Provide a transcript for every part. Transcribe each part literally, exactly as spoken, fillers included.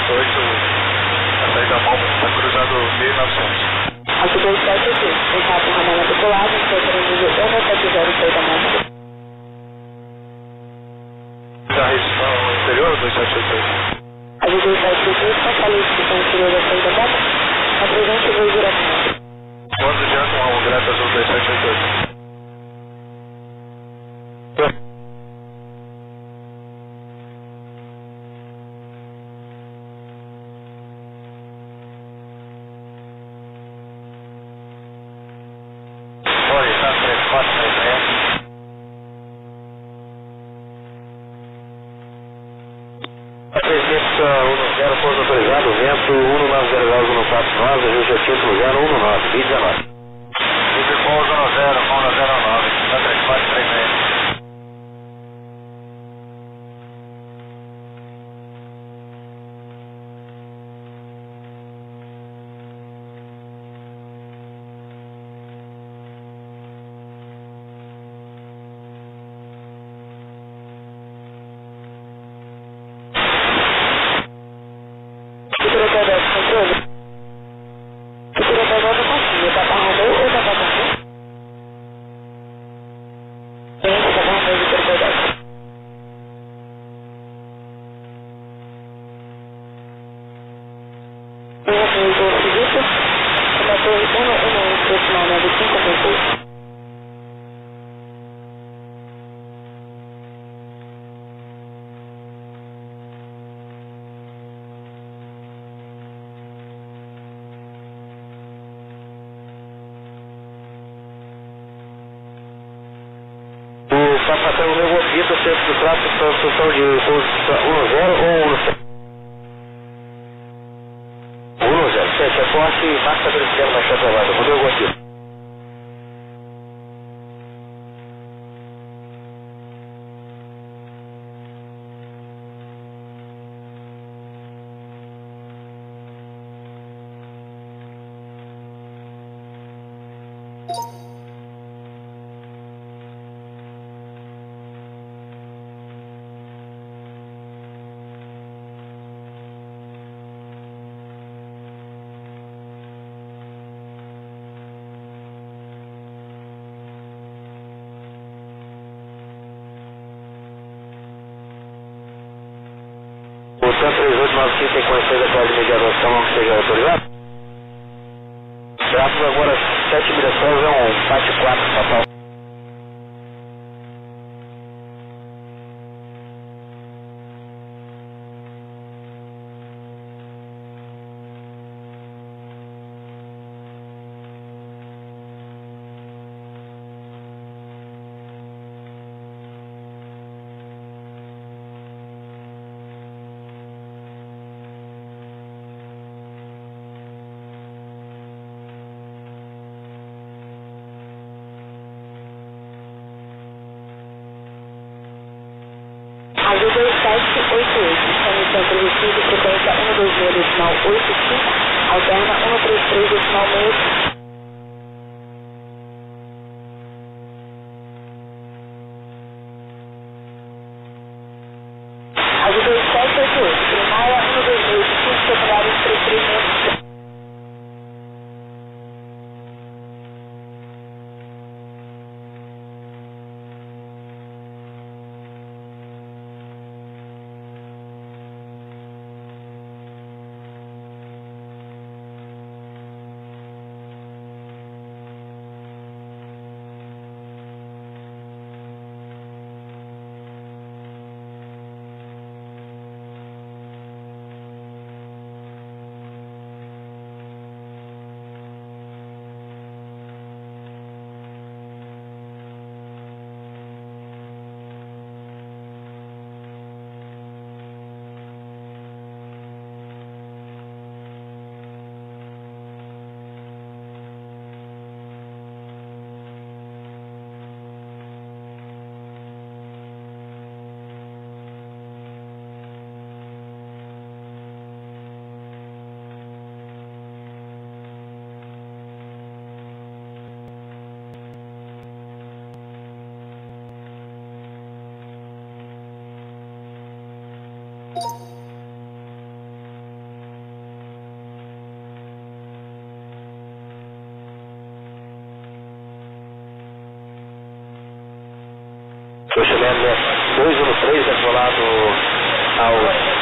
oito oito, a saída mal, está cruzado mil e novecentos. Aqui dois sete oito, contato ramal matriculado, inspector nível um sete zero seis da Mônica. Da região interior, dois sete oito oito. Aqui dois sete oito oito, com a lista interior da saída da Mônica, a presente veio diretamente. Quando adianta um Greta Azul dois sete oito oito. zero ponto autorizado, vento um nove zero zero um quatro nove, ajuste a título zero um nove, B dezenove. Depois um zero, um zero nove, três quatro três seis. Sapação no meu ouvido, centro do tráfego, construção de um zero ou um zero. um zero, sete, é forte, marca verificando na chave lado, mudou o ouvido. O cento e três oito nove cinco tem conhecido atrás de mediação que seja autorizado? Tráfego agora sete milhas é um Pat quatro, papai. A G dois sete oito oito, emissão previsiva, frequência um dois zero decimal oito cinco, alterna um três três decimal seis. A G dois sete oito oito, primária um dois oito cinco, secundária um três três seis. O Chileno dois um três é colado ao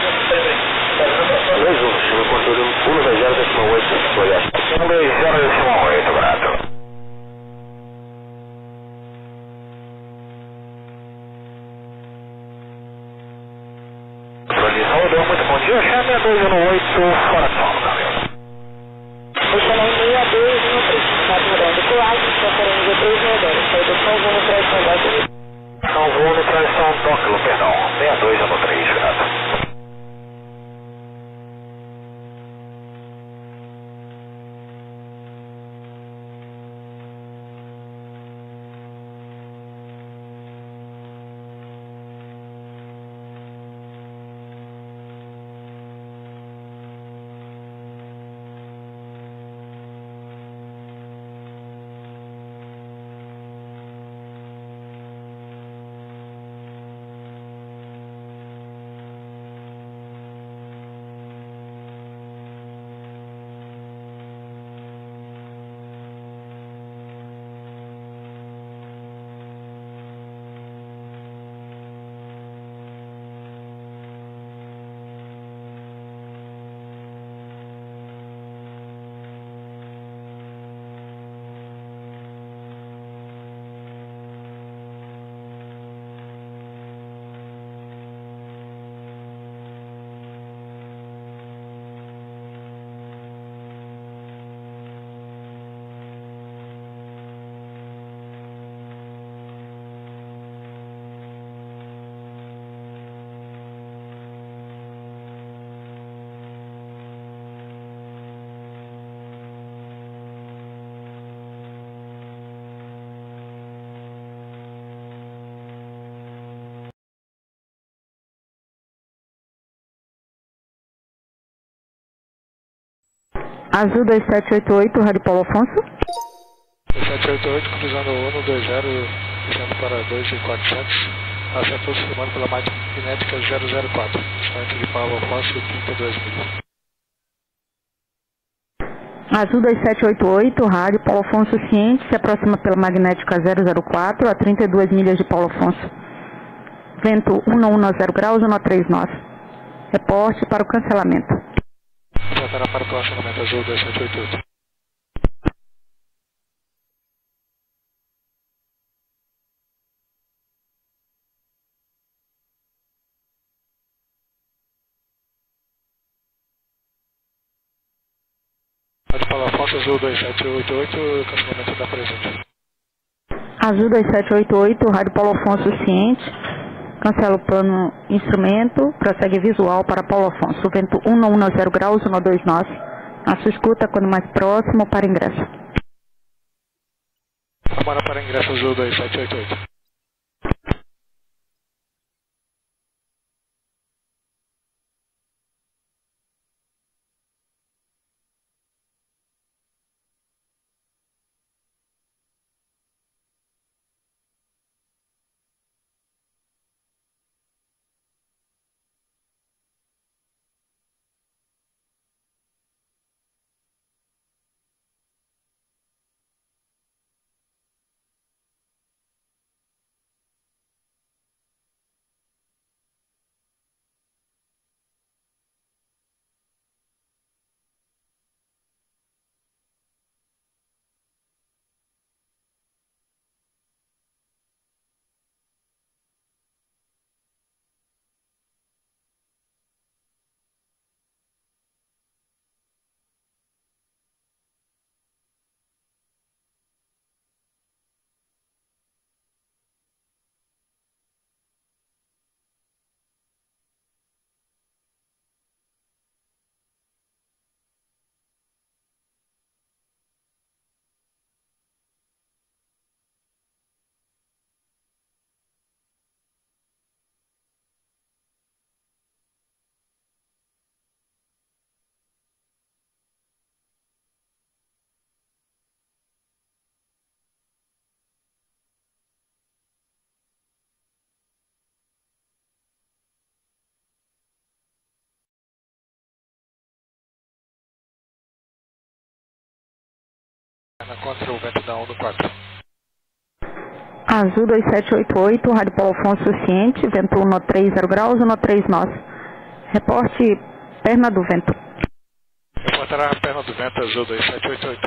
dois um, chegou com controle um dois zero décimo oito, Goiás. um dois zero décimo oito, grato. Rodou, muito bom dia, Chame dois um oito, fora de Paulo, Gabriel. O Chame seis dois um três, quatro rodando, colagem, transferência três mil dólares, saída São João no Tração Docle. São João no Tração Docle, perdão, seis dois um três, grato. Azul dois sete oito oito, Rádio Paulo Afonso. dois sete oito oito, cruzando o um dois zero, deixando para dois mil e quatrocentos, acertou filmando pela magnética zero zero quatro, distante de Paulo Afonso, trinta e dois mil. Azul dois sete oito oito, Rádio Paulo Afonso ciente, se aproxima pela magnética zero zero quatro, a trinta e duas milhas de Paulo Afonso. Vento um não um zero graus, um três nove. Reporte para o cancelamento. Voltará para o cancelamento Azul dois sete oito oito. Rádio Paulo Afonso, Azul dois sete oito oito, cancelamento da presente. Azul dois sete oito oito, Rádio Paulo Afonso ciente, cancela o plano instrumento, prossegue visual para Paulo Afonso, vento um não um zero graus, um dois nove, a sua escuta quando mais próximo para ingresso. Agora para ingresso Azul dois sete oito oito. Contra o vento da um no quatro. Azul dois sete oito oito, Rádio Paulo Afonso Ciente, vento um três zero graus, um três nós. Reporte perna do vento. Reportará a perna do vento, Azul dois sete oito oito.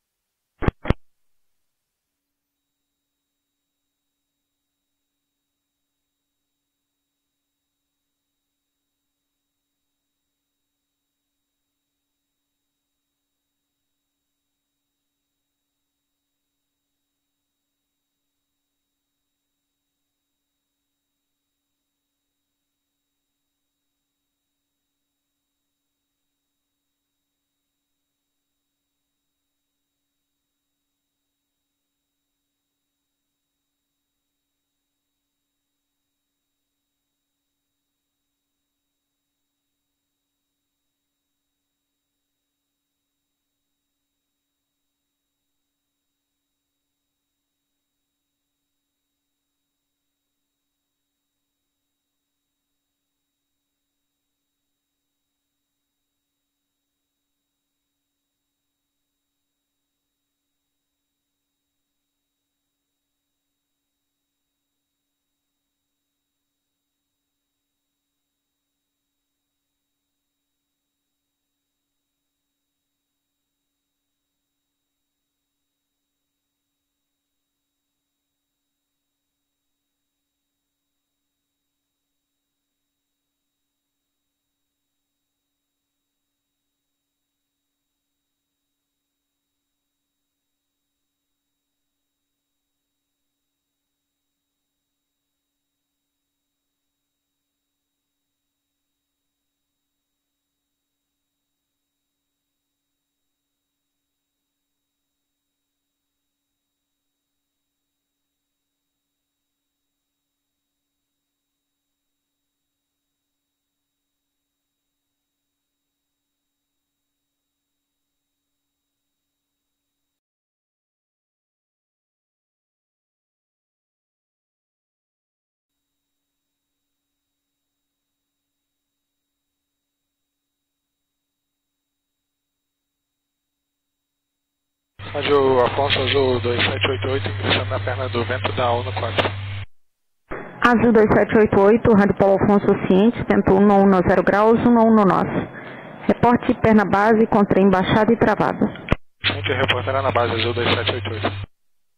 Rádio Afonso Azul dois sete oito oito, ingressando na perna do vento da ONU quatro. Azul dois sete oito oito, Rádio Paulo Afonso Ciente, vento um zero graus, um nós. Reporte perna base com trem baixado e travado. Ciente reportará na base Azul dois sete oito oito.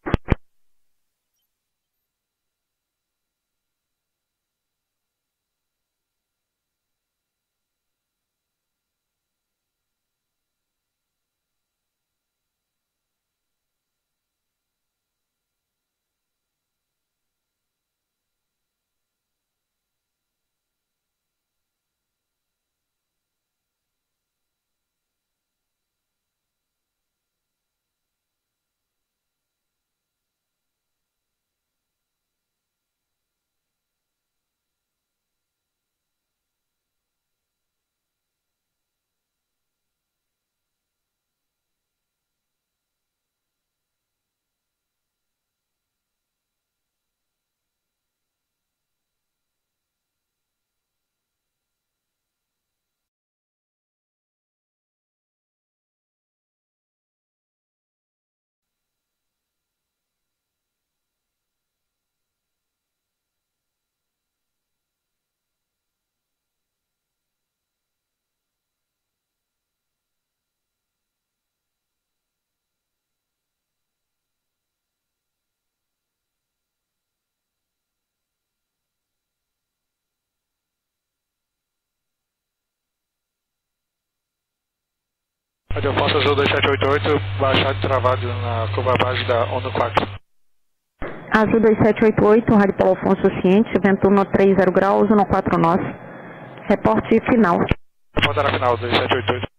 Rádio Afonso Azul dois sete oito oito, baixado e travado na curva base da ONU quatro. Azul dois sete oito oito, Rádio Paulo Afonso Ciente, vento um três zero graus, um quatro nós. Reporte final. Reportará final dois sete oito oito.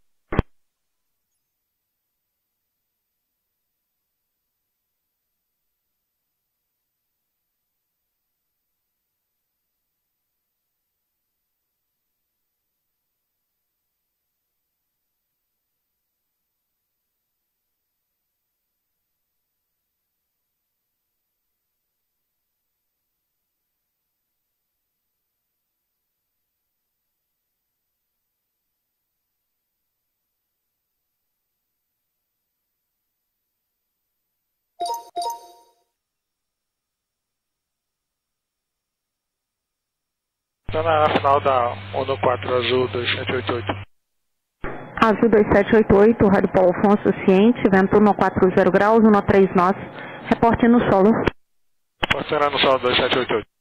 Está na final da Uno quatro Azul dois sete oito oito. Azul dois sete oito oito, Rádio Paulo Afonso Ciente, vento um quatro zero graus, um três nós, reporte no solo. Pode ser no solo dois sete oito oito.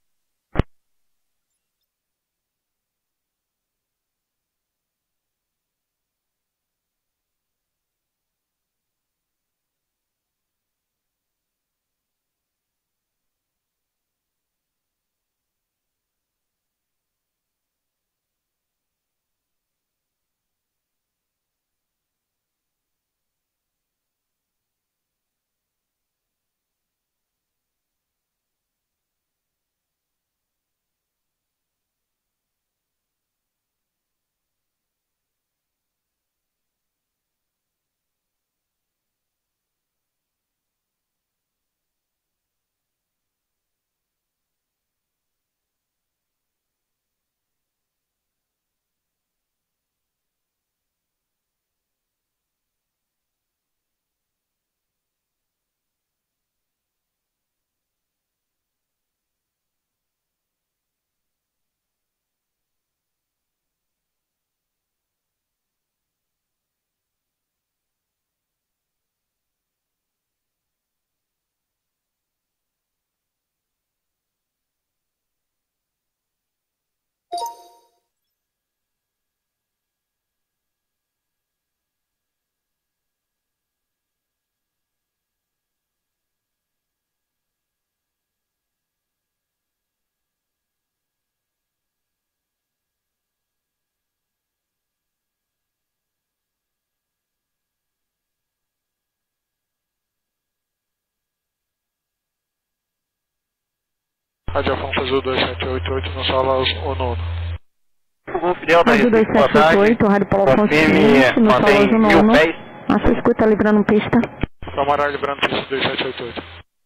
Rádio Afonso Azul dois sete oito oito no solo Uno Uno. Azul dois sete oito oito, Rádio Paulo Afonso Ciente, no solo Azul Uno Uno. A sua escuta librando pista. Camarada librando pista dois sete oito oito.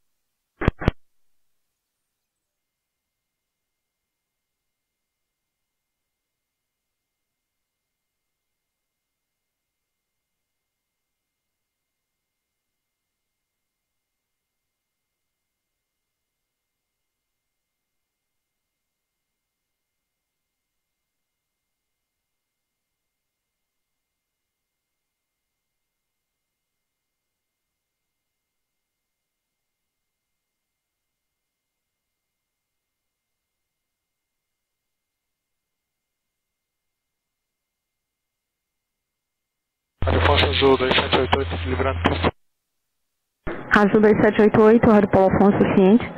Rádio Afonso Azul dois sete oito oito, librando pista. Azul dois sete oito oito, Rádio Paulo Afonso Ciente.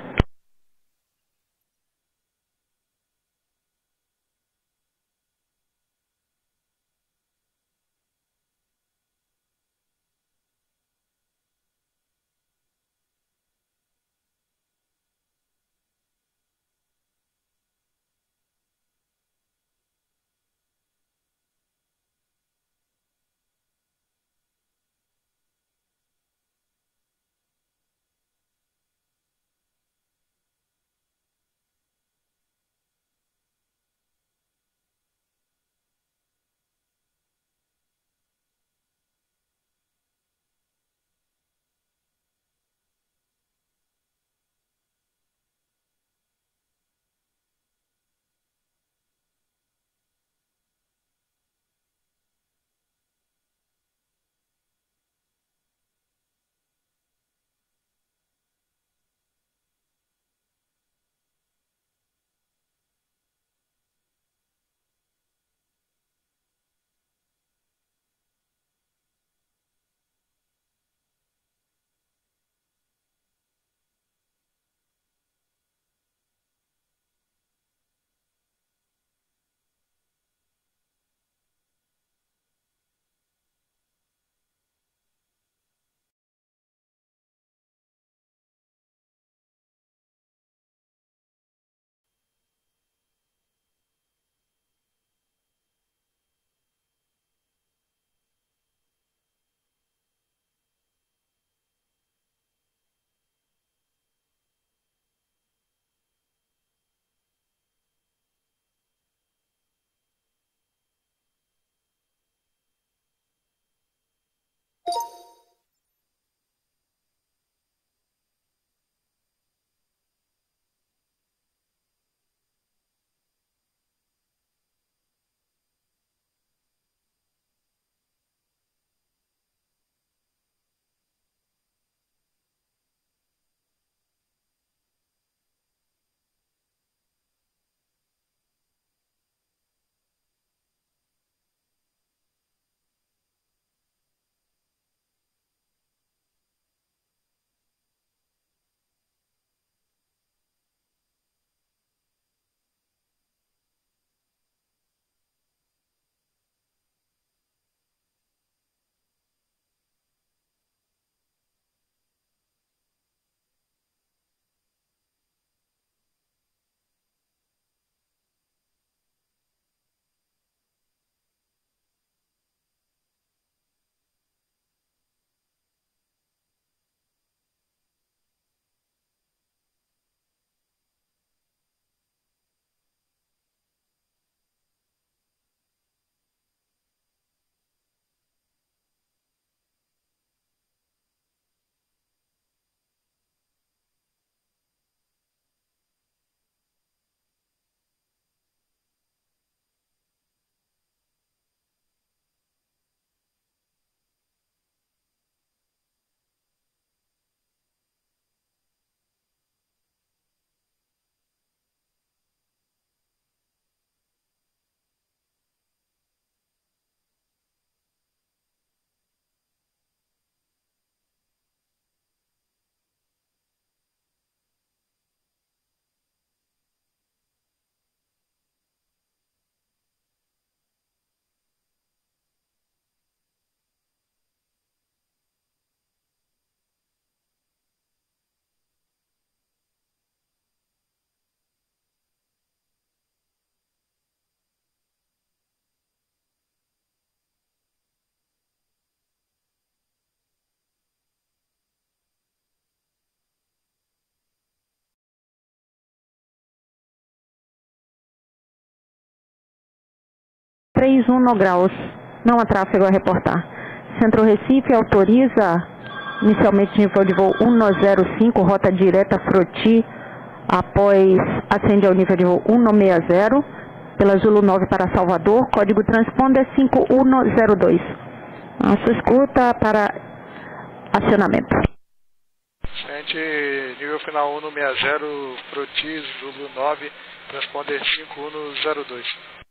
três um graus. Não há tráfego a reportar. Centro Recife autoriza inicialmente nível de voo um nove zero cinco, rota direta Froti, após ascende ao nível de voo um nove seis zero, pela Zulu nove para Salvador, código transponder cinco um zero dois. A sua escuta para acionamento. Ascende nível final um nove seis zero, Froti, Zulu nove, transponder cinco um zero dois.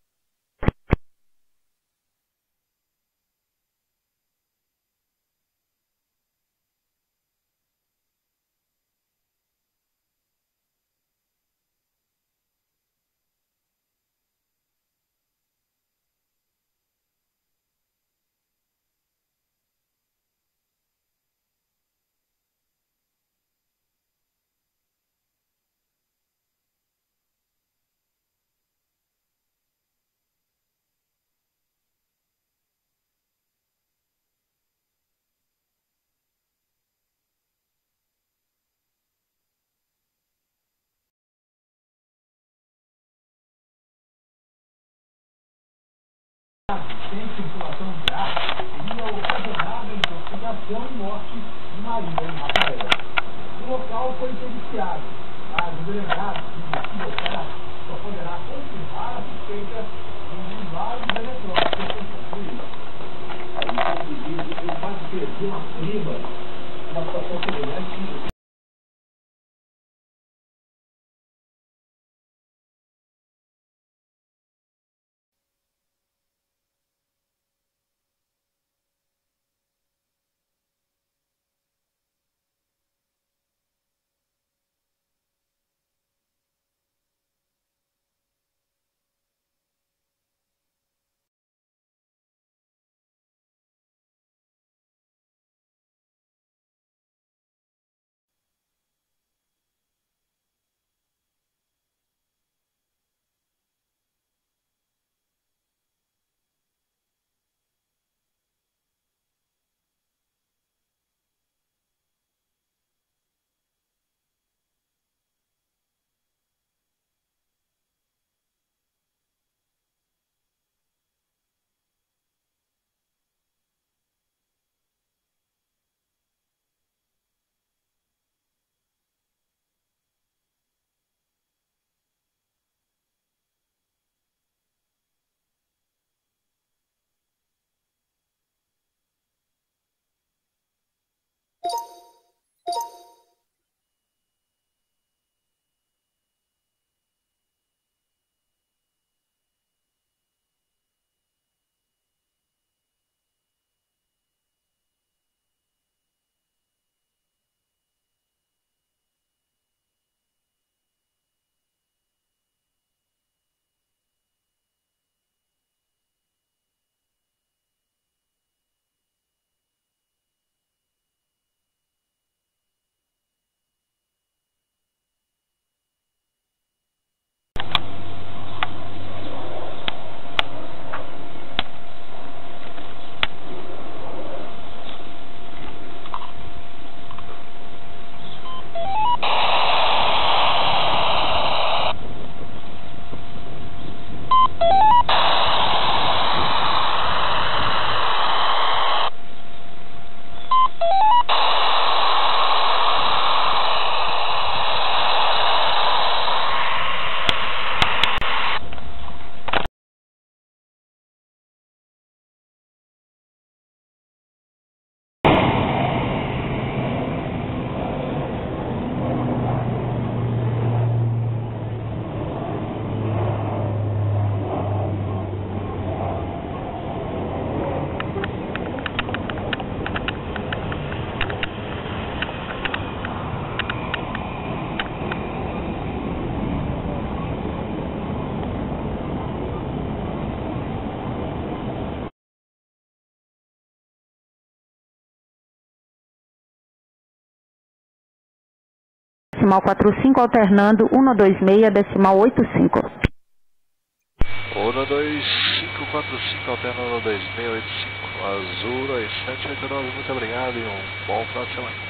Sem circulação de ar seria ocasionada a intoxicação e morte de Maria em Rafael. O local foi periciado. A delegada que investiga o caso só poderá confirmar a suspeita em vários eletrônicos concluídos. Ele pode perder uma prima, uma situação semelhante. Decimal quatro cinco alternando um dois seis, decimal oito cinco. um dois cinco quatro cinco alternando um dois seis oito cinco. Azul dois sete oito nove, muito obrigado e um bom final de semana.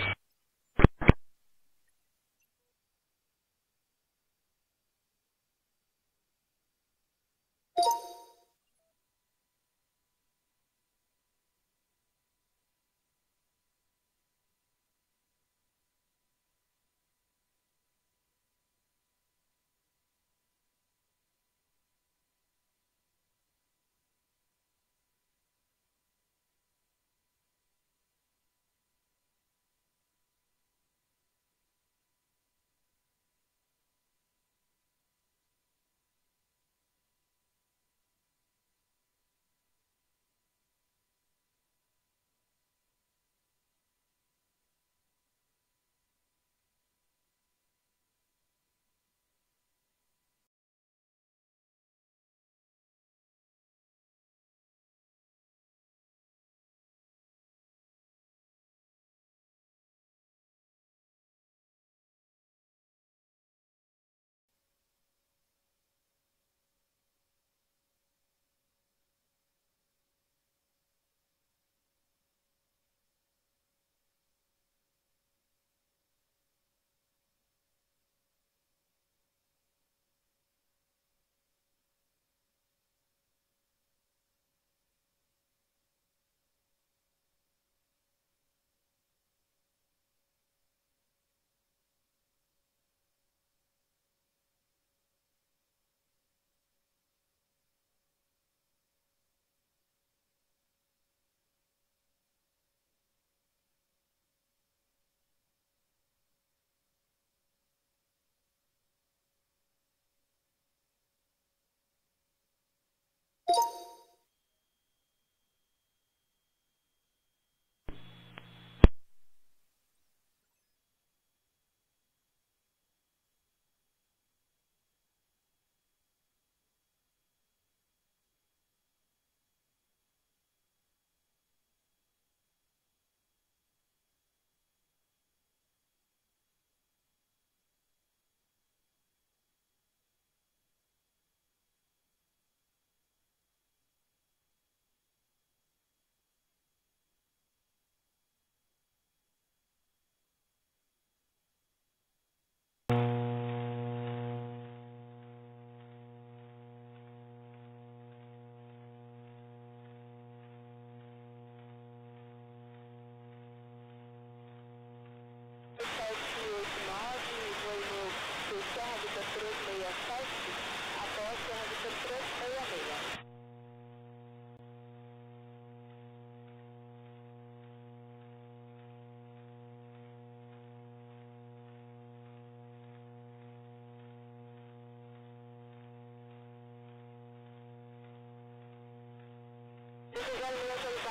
zero milhão